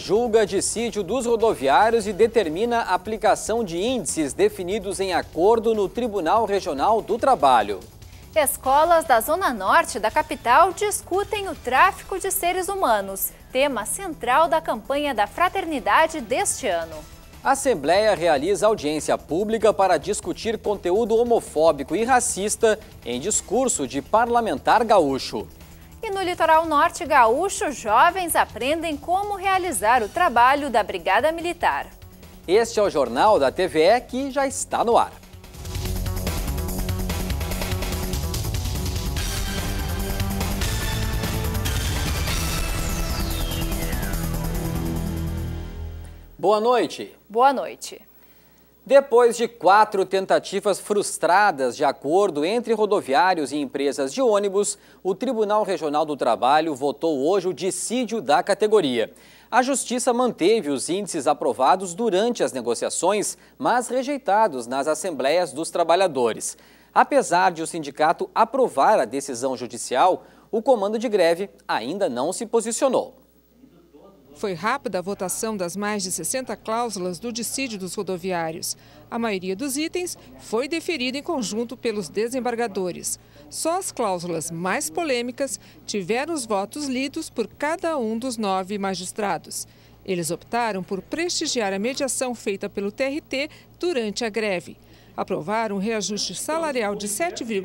Julga dissídio dos rodoviários e determina a aplicação de índices definidos em acordo no Tribunal Regional do Trabalho. Escolas da Zona Norte da capital discutem o tráfico de seres humanos, tema central da campanha da Fraternidade deste ano. A Assembleia realiza audiência pública para discutir conteúdo homofóbico e racista em discurso de parlamentar gaúcho. E no litoral norte gaúcho, jovens aprendem como realizar o trabalho da Brigada Militar. Este é o Jornal da TVE que já está no ar. Boa noite. Boa noite. Depois de 4 tentativas frustradas de acordo entre rodoviários e empresas de ônibus, o Tribunal Regional do Trabalho votou hoje o dissídio da categoria. A Justiça manteve os índices aprovados durante as negociações, mas rejeitados nas assembleias dos trabalhadores. Apesar de o sindicato aprovar a decisão judicial, o comando de greve ainda não se posicionou. Foi rápida a votação das mais de 60 cláusulas do dissídio dos rodoviários. A maioria dos itens foi deferida em conjunto pelos desembargadores. Só as cláusulas mais polêmicas tiveram os votos lidos por cada um dos 9 magistrados. Eles optaram por prestigiar a mediação feita pelo TRT durante a greve. Aprovaram um reajuste salarial de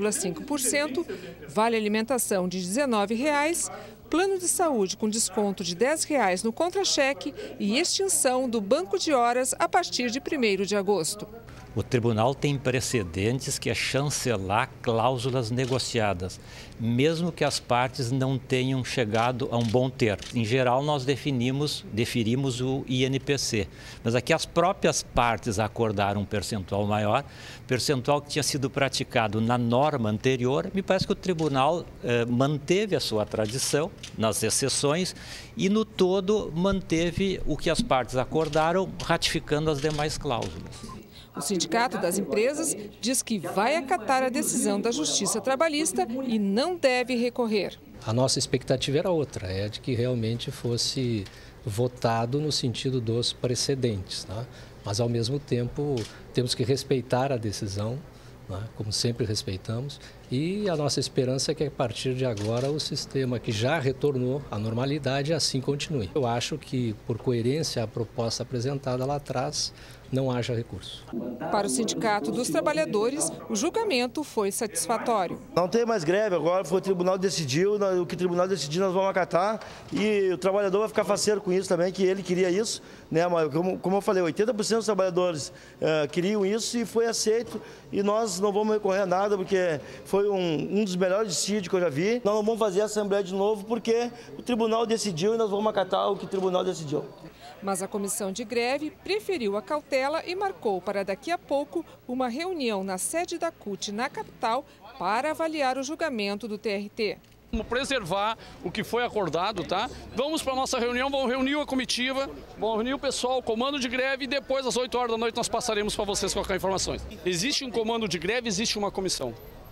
7,5%, vale alimentação de R$ 19, plano de saúde com desconto de R$ 10 no contra-cheque e extinção do banco de horas a partir de 1º de agosto. O tribunal tem precedentes que é chancelar cláusulas negociadas, mesmo que as partes não tenham chegado a um bom termo. Em geral, nós deferimos o INPC, mas aqui as próprias partes acordaram um percentual maior, percentual que tinha sido praticado na norma anterior. Me parece que o tribunal manteve a sua tradição nas exceções e, no todo, manteve o que as partes acordaram, ratificando as demais cláusulas. O Sindicato das Empresas diz que vai acatar a decisão da Justiça Trabalhista e não deve recorrer. A nossa expectativa era outra, é de que realmente fosse votado no sentido dos precedentes, né? Mas, ao mesmo tempo, temos que respeitar a decisão, né? Como sempre respeitamos, e a nossa esperança é que, a partir de agora, o sistema que já retornou à normalidade assim continue. Eu acho que, por coerência à proposta apresentada lá atrás, não haja recurso. Para o Sindicato dos Trabalhadores, o julgamento foi satisfatório. Não tem mais greve agora, foi o tribunal decidiu, o que o tribunal decidiu nós vamos acatar e o trabalhador vai ficar faceiro com isso também, que ele queria isso, né? Mas como eu falei, 80% dos trabalhadores queriam isso e foi aceito e nós não vamos recorrer a nada porque foi um dos melhores dissídios que eu já vi. Nós não vamos fazer a assembleia de novo porque o tribunal decidiu e nós vamos acatar o que o tribunal decidiu. Mas a comissão de greve preferiu a cautela e marcou para daqui a pouco uma reunião na sede da CUT na capital para avaliar o julgamento do TRT. Vamos preservar o que foi acordado, tá? Vamos para a nossa reunião, vamos reunir a comitiva, vamos reunir o pessoal, o comando de greve e depois às 8 horas da noite nós passaremos para vocês colocar informações. Existe um comando de greve, existe uma comissão.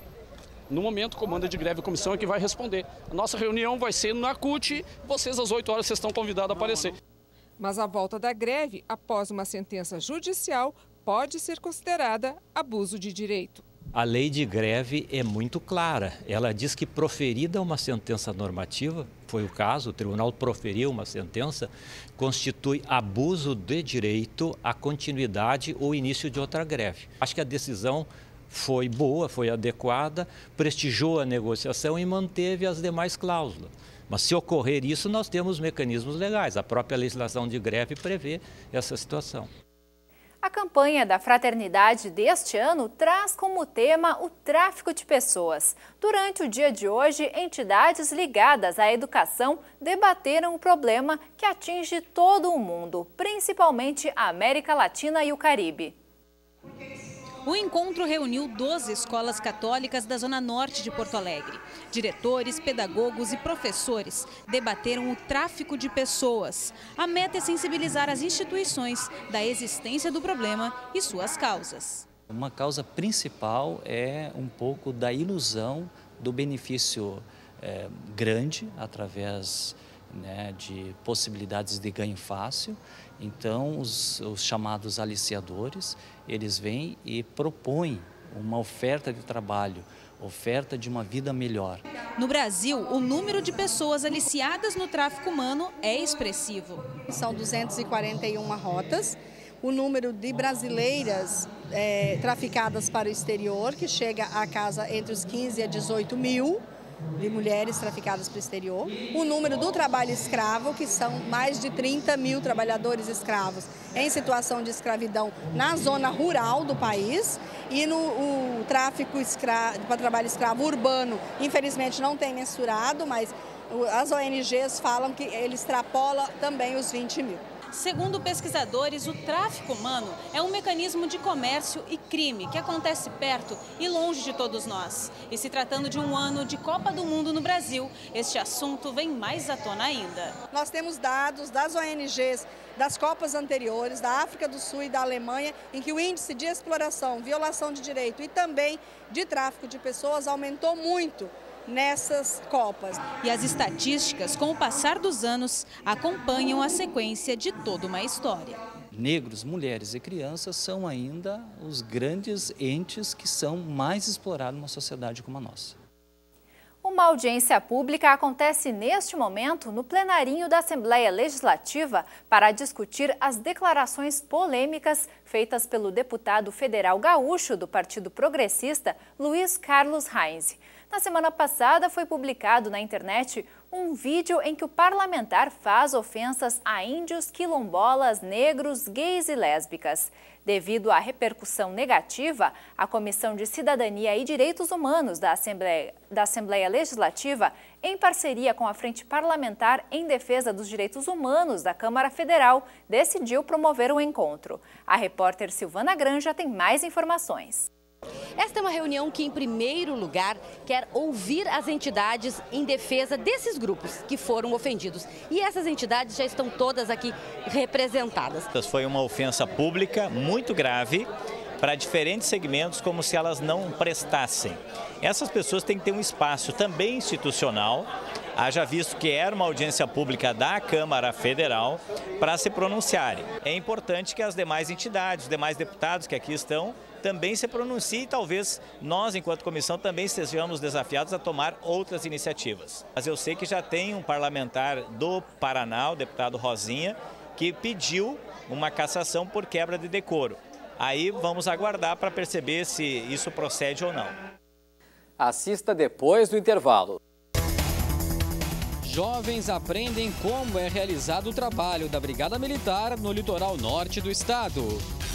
No momento, o comando de greve e a comissão é que vai responder. A nossa reunião vai ser na CUT, vocês às 8 horas vocês estão convidados a aparecer. Mas a volta da greve, após uma sentença judicial, pode ser considerada abuso de direito. A lei de greve é muito clara. Ela diz que, proferida uma sentença normativa, foi o caso, o tribunal proferiu uma sentença, constitui abuso de direito à continuidade ou início de outra greve. Acho que a decisão foi boa, foi adequada, prestigiou a negociação e manteve as demais cláusulas. Mas, se ocorrer isso, nós temos mecanismos legais. A própria legislação de greve prevê essa situação. A campanha da Fraternidade deste ano traz como tema o tráfico de pessoas. Durante o dia de hoje, entidades ligadas à educação debateram o problema que atinge todo o mundo, principalmente a América Latina e o Caribe. O encontro reuniu 12 escolas católicas da Zona Norte de Porto Alegre. Diretores, pedagogos e professores debateram o tráfico de pessoas. A meta é sensibilizar as instituições da existência do problema e suas causas. Uma causa principal é um pouco da ilusão do benefício grande através né, de possibilidades de ganho fácil. Então, os chamados aliciadores, eles vêm e propõem uma oferta de trabalho, oferta de uma vida melhor. No Brasil, o número de pessoas aliciadas no tráfico humano é expressivo. São 241 rotas. O número de brasileiras traficadas para o exterior, que chega a casa entre os 15 a 18 mil de mulheres traficadas para o exterior. O número do trabalho escravo, que são mais de 30 mil trabalhadores escravos em situação de escravidão na zona rural do país. E o tráfico para trabalho escravo urbano, infelizmente não tem mensurado, mas as ONGs falam que ele extrapola também os 20 mil. Segundo pesquisadores, o tráfico humano é um mecanismo de comércio e crime que acontece perto e longe de todos nós. E se tratando de um ano de Copa do Mundo no Brasil, este assunto vem mais à tona ainda. Nós temos dados das ONGs das Copas anteriores, da África do Sul e da Alemanha, em que o índice de exploração, violação de direito e também de tráfico de pessoas aumentou muito nessas Copas. E as estatísticas, com o passar dos anos, acompanham a sequência de toda uma história. Negros, mulheres e crianças são ainda os grandes entes que são mais explorados numa sociedade como a nossa. Uma audiência pública acontece neste momento no plenarinho da Assembleia Legislativa para discutir as declarações polêmicas feitas pelo deputado federal gaúcho do Partido Progressista, Luiz Carlos Reis. Na semana passada foi publicado na internet um vídeo em que o parlamentar faz ofensas a índios, quilombolas, negros, gays e lésbicas. Devido à repercussão negativa, a Comissão de Cidadania e Direitos Humanos da Assembleia Legislativa, em parceria com a Frente Parlamentar em Defesa dos Direitos Humanos da Câmara Federal, decidiu promover o encontro. A repórter Silvana Granja tem mais informações. Esta é uma reunião que, em primeiro lugar, quer ouvir as entidades em defesa desses grupos que foram ofendidos. E essas entidades já estão todas aqui representadas. Foi uma ofensa pública muito grave para diferentes segmentos, como se elas não prestassem. Essas pessoas têm que ter um espaço também institucional, haja visto que era uma audiência pública da Câmara Federal, para se pronunciarem. É importante que as demais entidades, os demais deputados que aqui estão, também se pronunciem e talvez nós, enquanto comissão, também sejamos desafiados a tomar outras iniciativas. Mas eu sei que já tem um parlamentar do Paraná, o deputado Rosinha, que pediu uma cassação por quebra de decoro. Aí vamos aguardar para perceber se isso procede ou não. Assista depois do intervalo. Jovens aprendem como é realizado o trabalho da Brigada Militar no litoral norte do estado.